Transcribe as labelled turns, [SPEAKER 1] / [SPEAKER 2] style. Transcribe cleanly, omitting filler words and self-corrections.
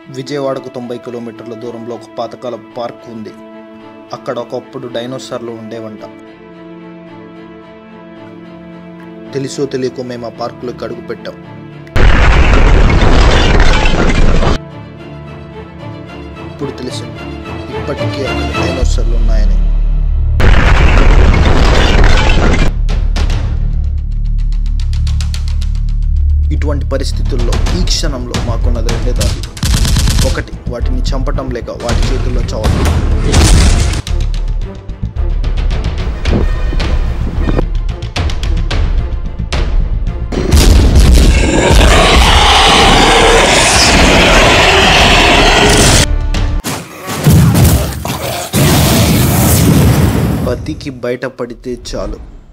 [SPEAKER 1] విజయవాడకు 90 కిలోమీటర్ల దూరంలో ఒక పాతకాల పార్క్ ఉంది. అక్కడ ఒకప్పుడు డైనోసార్లు ఉండేవంట. తెలుసో తెలియకో మేము ఆ పార్కులోకి అడుగు పెట్టాం. ఇప్పుడు తెలిసింది ఇప్పటికీ అక్కడ డైనోసార్లు ఉన్నాయని. ఇటువంటి పరిస్థితుల్లో ఈ క్షణంలో మాకున్నది రెండే దారులు. ఒకటి, వాటిని చంపటం, లేక వాటి చేతుల్లో చావడం. బతికి బయటపడితే చాలు.